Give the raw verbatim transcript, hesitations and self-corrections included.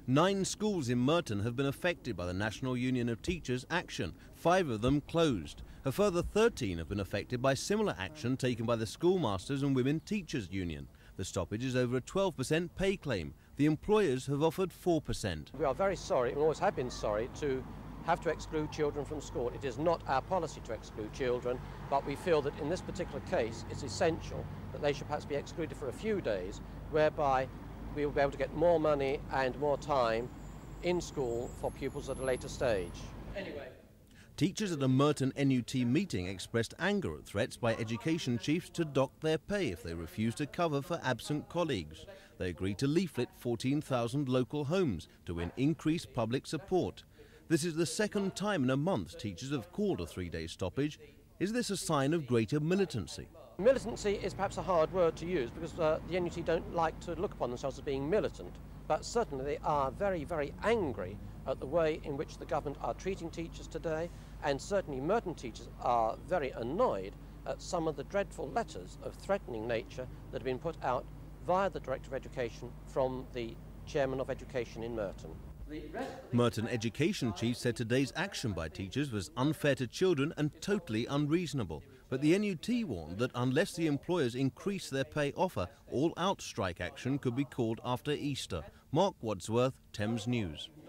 Nine schools in Merton have been affected by the National Union of Teachers action. Five of them closed. A further thirteen have been affected by similar action taken by the Schoolmasters and Women Teachers Union. The stoppage is over a twelve percent pay claim. The employers have offered four percent. We are very sorry, and always have been sorry, to have to exclude children from school. It is not our policy to exclude children, but we feel that in this particular case it's essential that they should perhaps be excluded for a few days, whereby we will be able to get more money and more time in school for pupils at a later stage. Anyway. Teachers at a Merton N U T meeting expressed anger at threats by education chiefs to dock their pay if they refuse to cover for absent colleagues. They agreed to leaflet fourteen thousand local homes to win increased public support. This is the second time in a month teachers have called a three-day stoppage. Is this a sign of greater militancy? Militancy is perhaps a hard word to use because uh, the N U T don't like to look upon themselves as being militant, but certainly they are very, very angry at the way in which the government are treating teachers today, and certainly Merton teachers are very annoyed at some of the dreadful letters of threatening nature that have been put out via the Director of Education from the Chairman of Education in Merton. Merton Education Chief said today's action by teachers was unfair to children and totally unreasonable. But the N U T warned that unless the employers increase their pay offer, all-out strike action could be called after Easter. Mark Wadsworth, Thames News.